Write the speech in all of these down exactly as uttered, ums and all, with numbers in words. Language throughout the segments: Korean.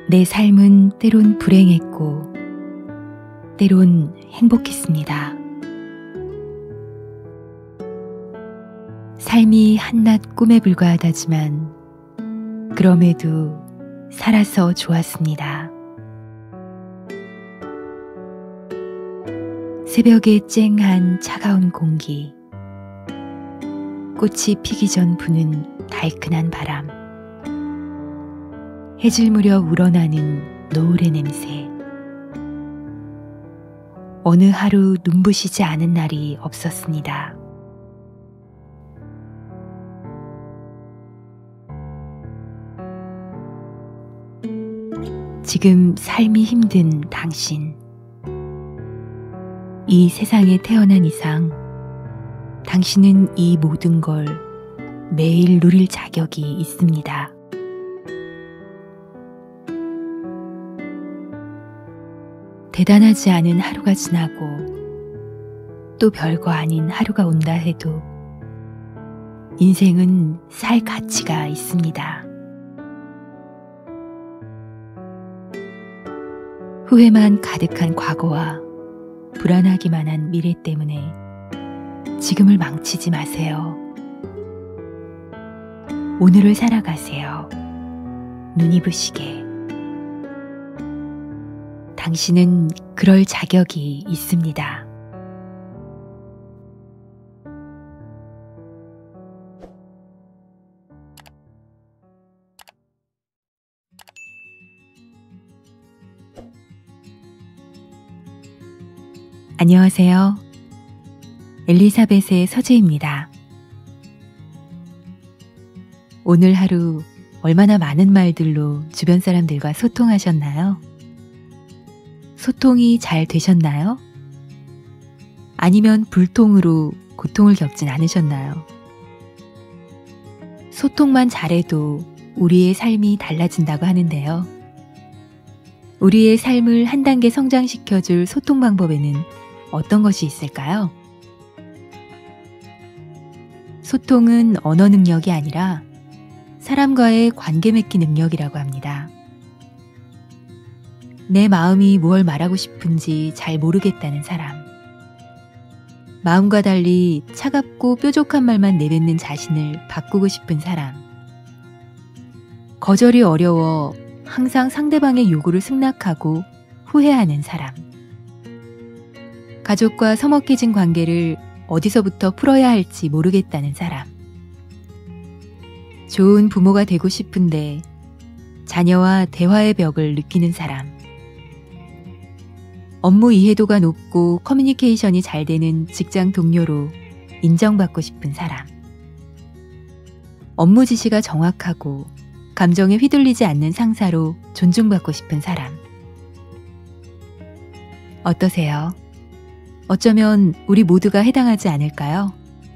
내 삶은 때론 불행했고 때론 행복했습니다. 삶이 한낱 꿈에 불과하다지만 그럼에도 살아서 좋았습니다. 새벽의 쨍한 차가운 공기, 꽃이 피기 전 부는 달큰한 바람, 해질 무렵 우러나는 노을의 냄새. 어느 하루 눈부시지 않은 날이 없었습니다. 지금 삶이 힘든 당신. 이 세상에 태어난 이상 당신은 이 모든 걸 매일 누릴 자격이 있습니다. 대단하지 않은 하루가 지나고 또 별거 아닌 하루가 온다 해도 인생은 살 가치가 있습니다. 후회만 가득한 과거와 불안하기만 한 미래 때문에 지금을 망치지 마세요. 오늘을 살아가세요. 눈이 부시게. 당신은 그럴 자격이 있습니다. 안녕하세요. 엘리사벳의 서재입니다. 오늘 하루 얼마나 많은 말들로 주변 사람들과 소통하셨나요? 소통이 잘 되셨나요? 아니면 불통으로 고통을 겪진 않으셨나요? 소통만 잘해도 우리의 삶이 달라진다고 하는데요. 우리의 삶을 한 단계 성장시켜줄 소통 방법에는 어떤 것이 있을까요? 소통은 언어 능력이 아니라 사람과의 관계 맺기 능력이라고 합니다. 내 마음이 무엇을 말하고 싶은지 잘 모르겠다는 사람, 마음과 달리 차갑고 뾰족한 말만 내뱉는 자신을 바꾸고 싶은 사람, 거절이 어려워 항상 상대방의 요구를 승낙하고 후회하는 사람, 가족과 서먹해진 관계를 어디서부터 풀어야 할지 모르겠다는 사람, 좋은 부모가 되고 싶은데 자녀와 대화의 벽을 느끼는 사람, 업무 이해도가 높고 커뮤니케이션이 잘 되는 직장 동료로 인정받고 싶은 사람, 업무 지시가 정확하고 감정에 휘둘리지 않는 상사로 존중받고 싶은 사람. 어떠세요? 어쩌면 우리 모두가 해당하지 않을까요?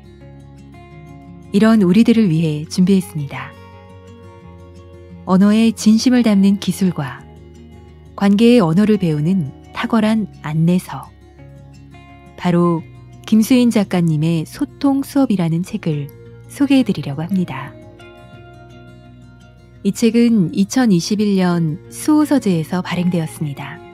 이런 우리들을 위해 준비했습니다. 언어에 진심을 담는 기술과 관계의 언어를 배우는 탁월한 안내서. 바로 김수인 작가님의 소통 수업이라는 책을 소개해드리려고 합니다. 이 책은 이천이십일 년 수호서재에서 발행되었습니다.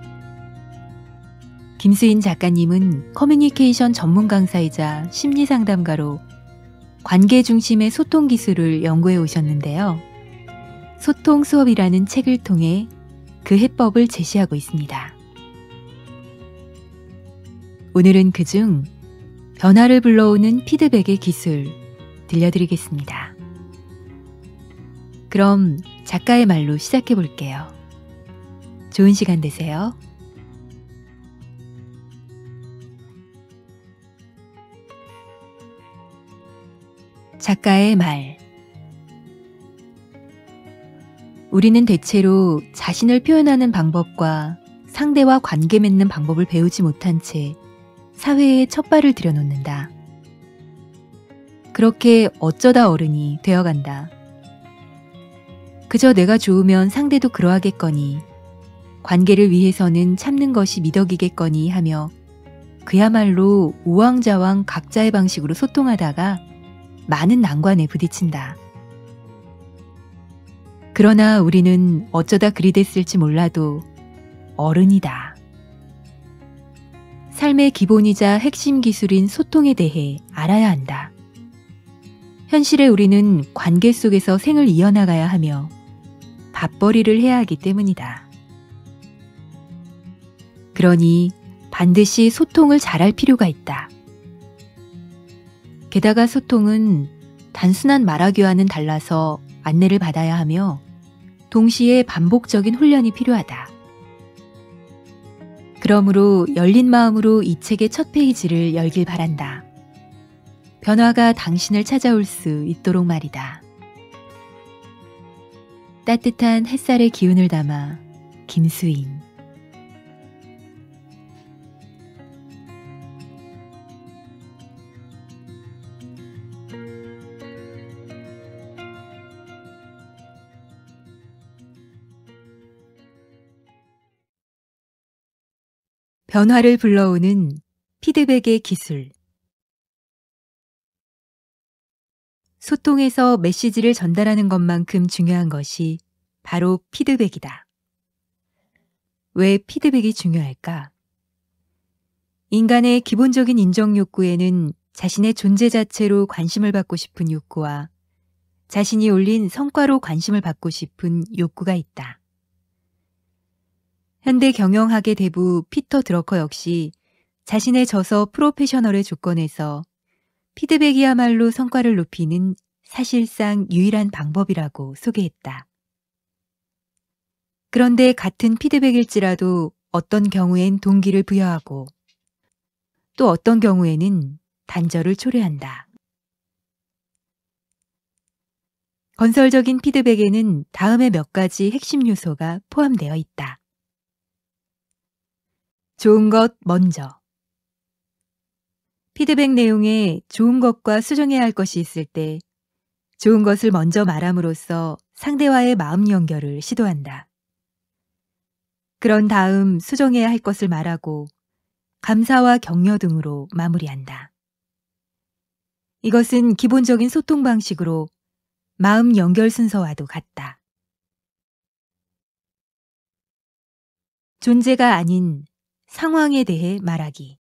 김수인 작가님은 커뮤니케이션 전문 강사이자 심리상담가로 관계 중심의 소통 기술을 연구해 오셨는데요. 소통 수업이라는 책을 통해 그 해법을 제시하고 있습니다. 오늘은 그중 변화를 불러오는 피드백의 기술 들려드리겠습니다. 그럼 작가의 말로 시작해 볼게요. 좋은 시간 되세요. 작가의 말. 우리는 대체로 자신을 표현하는 방법과 상대와 관계 맺는 방법을 배우지 못한 채 사회에 첫 발을 들여놓는다. 그렇게 어쩌다 어른이 되어간다. 그저 내가 좋으면 상대도 그러하겠거니, 관계를 위해서는 참는 것이 미덕이겠거니 하며 그야말로 우왕좌왕 각자의 방식으로 소통하다가 많은 난관에 부딪힌다. 그러나 우리는 어쩌다 그리 됐을지 몰라도 어른이다. 삶의 기본이자 핵심 기술인 소통에 대해 알아야 한다. 현실에 우리는 관계 속에서 생을 이어나가야 하며 밥벌이를 해야 하기 때문이다. 그러니 반드시 소통을 잘할 필요가 있다. 게다가 소통은 단순한 말하기와는 달라서 안내를 받아야 하며 동시에 반복적인 훈련이 필요하다. 그러므로 열린 마음으로 이 책의 첫 페이지를 열길 바란다. 변화가 당신을 찾아올 수 있도록 말이다. 따뜻한 햇살의 기운을 담아 김수인. 변화를 불러오는 피드백의 기술. 소통에서 메시지를 전달하는 것만큼 중요한 것이 바로 피드백이다. 왜 피드백이 중요할까? 인간의 기본적인 인정 욕구에는 자신의 존재 자체로 관심을 받고 싶은 욕구와 자신이 올린 성과로 관심을 받고 싶은 욕구가 있다. 현대 경영학의 대부 피터 드러커 역시 자신의 저서 프로페셔널의 조건에서 피드백이야말로 성과를 높이는 사실상 유일한 방법이라고 소개했다. 그런데 같은 피드백일지라도 어떤 경우엔 동기를 부여하고 또 어떤 경우에는 단절을 초래한다. 건설적인 피드백에는 다음의 몇 가지 핵심 요소가 포함되어 있다. 좋은 것 먼저. 피드백 내용에 좋은 것과 수정해야 할 것이 있을 때 좋은 것을 먼저 말함으로써 상대와의 마음 연결을 시도한다. 그런 다음 수정해야 할 것을 말하고 감사와 격려 등으로 마무리한다. 이것은 기본적인 소통 방식으로 마음 연결 순서와도 같다. 존재가 아닌 상황에 대해 말하기.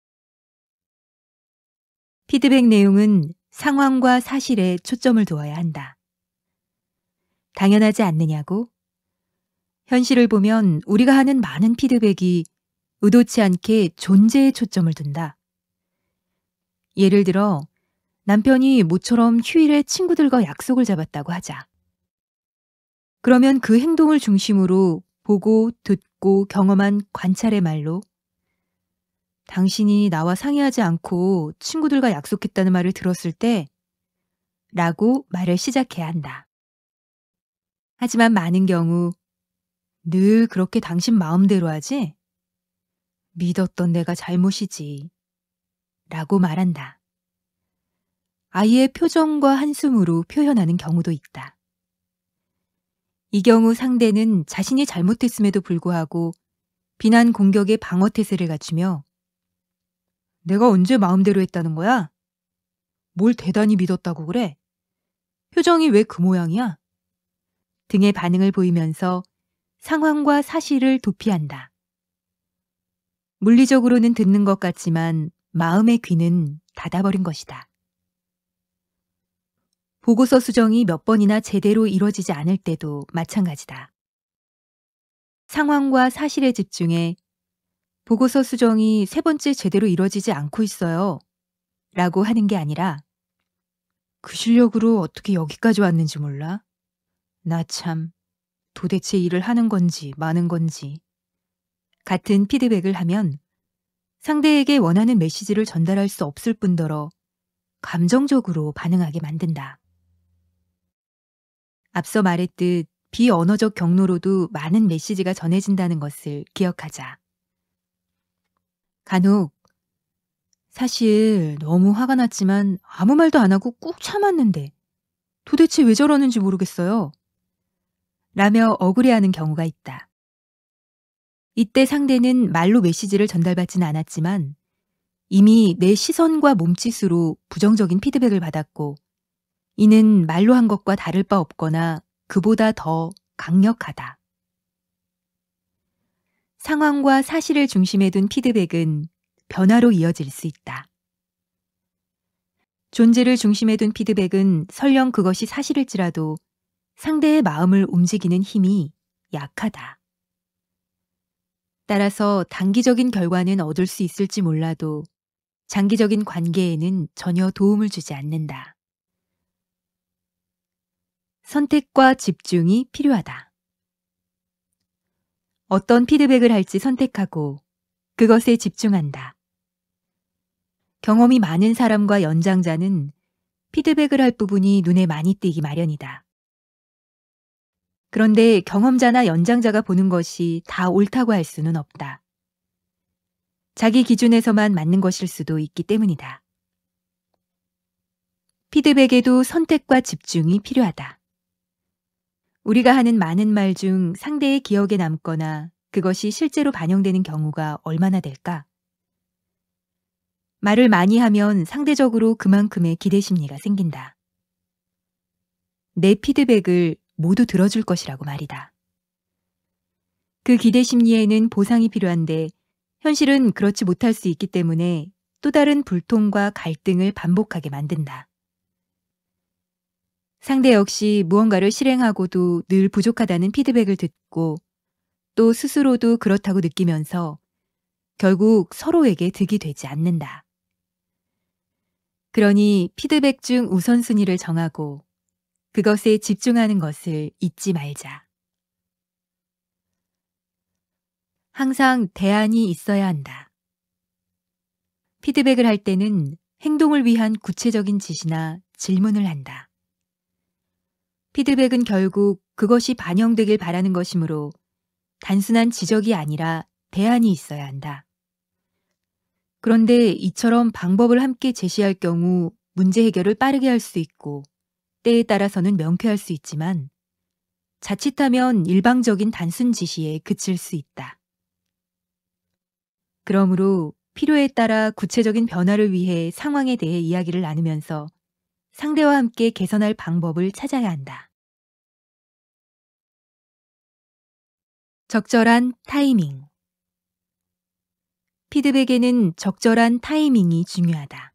피드백 내용은 상황과 사실에 초점을 두어야 한다. 당연하지 않느냐고? 현실을 보면 우리가 하는 많은 피드백이 의도치 않게 존재에 초점을 둔다. 예를 들어 남편이 모처럼 휴일에 친구들과 약속을 잡았다고 하자. 그러면 그 행동을 중심으로 보고 듣고 경험한 관찰의 말로 당신이 나와 상의하지 않고 친구들과 약속했다는 말을 들었을 때 라고 말을 시작해야 한다. 하지만 많은 경우 늘 그렇게 당신 마음대로 하지? 믿었던 내가 잘못이지 라고 말한다. 아이의 표정과 한숨으로 표현하는 경우도 있다. 이 경우 상대는 자신이 잘못했음에도 불구하고 비난 공격의 방어 태세를 갖추며 내가 언제 마음대로 했다는 거야? 뭘 대단히 믿었다고 그래? 표정이 왜 그 모양이야? 등의 반응을 보이면서 상황과 사실을 도피한다. 물리적으로는 듣는 것 같지만 마음의 귀는 닫아버린 것이다. 보고서 수정이 몇 번이나 제대로 이루어지지 않을 때도 마찬가지다. 상황과 사실에 집중해 보고서 수정이 세 번째 제대로 이루어지지 않고 있어요 라고 하는 게 아니라 그 실력으로 어떻게 여기까지 왔는지 몰라? 나 참 도대체 일을 하는 건지 마는 건지 같은 피드백을 하면 상대에게 원하는 메시지를 전달할 수 없을 뿐더러 감정적으로 반응하게 만든다. 앞서 말했듯 비언어적 경로로도 많은 메시지가 전해진다는 것을 기억하자. 간혹 사실 너무 화가 났지만 아무 말도 안 하고 꾹 참았는데 도대체 왜 저러는지 모르겠어요 라며 억울해하는 경우가 있다. 이때 상대는 말로 메시지를 전달받지는 않았지만 이미 내 시선과 몸짓으로 부정적인 피드백을 받았고 이는 말로 한 것과 다를 바 없거나 그보다 더 강력하다. 상황과 사실을 중심에 둔 피드백은 변화로 이어질 수 있다. 존재를 중심에 둔 피드백은 설령 그것이 사실일지라도 상대의 마음을 움직이는 힘이 약하다. 따라서 단기적인 결과는 얻을 수 있을지 몰라도 장기적인 관계에는 전혀 도움을 주지 않는다. 선택과 집중이 필요하다. 어떤 피드백을 할지 선택하고 그것에 집중한다. 경험이 많은 사람과 연장자는 피드백을 할 부분이 눈에 많이 띄기 마련이다. 그런데 경험자나 연장자가 보는 것이 다 옳다고 할 수는 없다. 자기 기준에서만 맞는 것일 수도 있기 때문이다. 피드백에도 선택과 집중이 필요하다. 우리가 하는 많은 말 중 상대의 기억에 남거나 그것이 실제로 반영되는 경우가 얼마나 될까? 말을 많이 하면 상대적으로 그만큼의 기대 심리가 생긴다. 내 피드백을 모두 들어줄 것이라고 말이다. 그 기대 심리에는 보상이 필요한데 현실은 그렇지 못할 수 있기 때문에 또 다른 불통과 갈등을 반복하게 만든다. 상대 역시 무언가를 실행하고도 늘 부족하다는 피드백을 듣고 또 스스로도 그렇다고 느끼면서 결국 서로에게 득이 되지 않는다. 그러니 피드백 중 우선순위를 정하고 그것에 집중하는 것을 잊지 말자. 항상 대안이 있어야 한다. 피드백을 할 때는 행동을 위한 구체적인 지시나 질문을 한다. 피드백은 결국 그것이 반영되길 바라는 것이므로 단순한 지적이 아니라 대안이 있어야 한다. 그런데 이처럼 방법을 함께 제시할 경우 문제 해결을 빠르게 할 수 있고 때에 따라서는 명쾌할 수 있지만 자칫하면 일방적인 단순 지시에 그칠 수 있다. 그러므로 필요에 따라 구체적인 변화를 위해 상황에 대해 이야기를 나누면서 상대와 함께 개선할 방법을 찾아야 한다. 적절한 타이밍. 피드백에는 적절한 타이밍이 중요하다.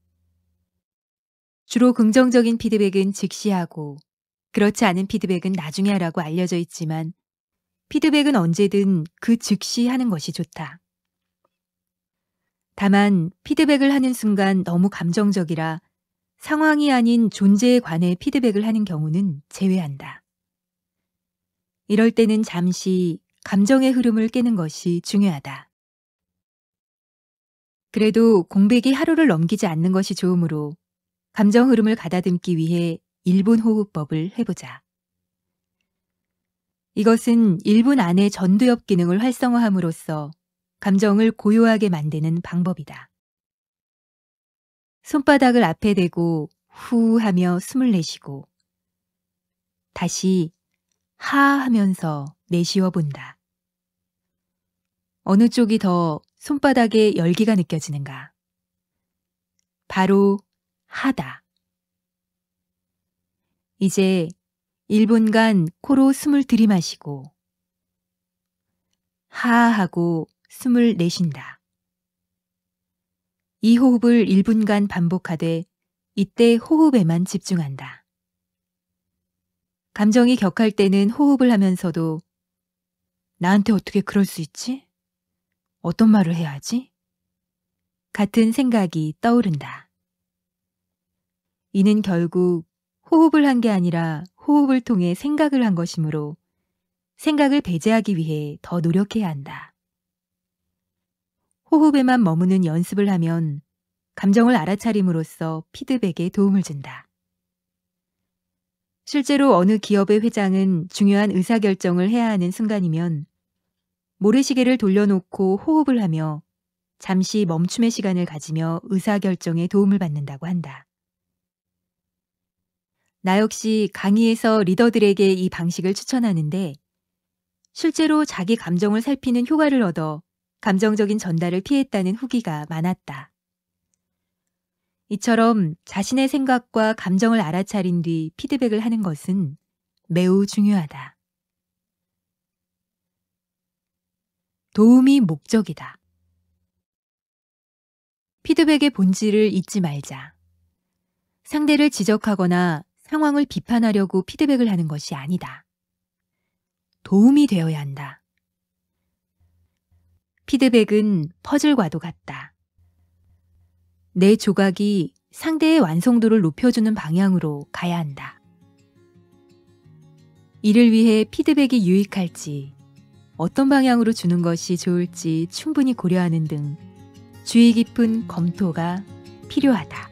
주로 긍정적인 피드백은 즉시 하고 그렇지 않은 피드백은 나중에 하라고 알려져 있지만 피드백은 언제든 그 즉시 하는 것이 좋다. 다만 피드백을 하는 순간 너무 감정적이라 상황이 아닌 존재에 관해 피드백을 하는 경우는 제외한다. 이럴 때는 잠시 감정의 흐름을 깨는 것이 중요하다. 그래도 공백이 하루를 넘기지 않는 것이 좋으므로 감정 흐름을 가다듬기 위해 일 분 호흡법을 해보자. 이것은 일 분 안에 전두엽 기능을 활성화함으로써 감정을 고요하게 만드는 방법이다. 손바닥을 앞에 대고 후 하며 숨을 내쉬고 다시 하 하면서 내쉬어 본다. 어느 쪽이 더 손바닥에 열기가 느껴지는가? 바로 하다. 이제 일 분간 코로 숨을 들이마시고 하 하고 숨을 내쉰다. 이 호흡을 일 분간 반복하되 이때 호흡에만 집중한다. 감정이 격할 때는 호흡을 하면서도 나한테 어떻게 그럴 수 있지? 어떤 말을 해야 하지? 같은 생각이 떠오른다. 이는 결국 호흡을 한 게 아니라 호흡을 통해 생각을 한 것이므로 생각을 배제하기 위해 더 노력해야 한다. 호흡에만 머무는 연습을 하면 감정을 알아차림으로써 피드백에 도움을 준다. 실제로 어느 기업의 회장은 중요한 의사결정을 해야 하는 순간이면 모래시계를 돌려놓고 호흡을 하며 잠시 멈춤의 시간을 가지며 의사결정에 도움을 받는다고 한다. 나 역시 강의에서 리더들에게 이 방식을 추천하는데 실제로 자기 감정을 살피는 효과를 얻어 감정적인 전달을 피했다는 후기가 많았다. 이처럼 자신의 생각과 감정을 알아차린 뒤 피드백을 하는 것은 매우 중요하다. 도움이 목적이다. 피드백의 본질을 잊지 말자. 상대를 지적하거나 상황을 비판하려고 피드백을 하는 것이 아니다. 도움이 되어야 한다. 피드백은 퍼즐과도 같다. 내 조각이 상대의 완성도를 높여주는 방향으로 가야 한다. 이를 위해 피드백이 유익할지, 어떤 방향으로 주는 것이 좋을지 충분히 고려하는 등 주의 깊은 검토가 필요하다.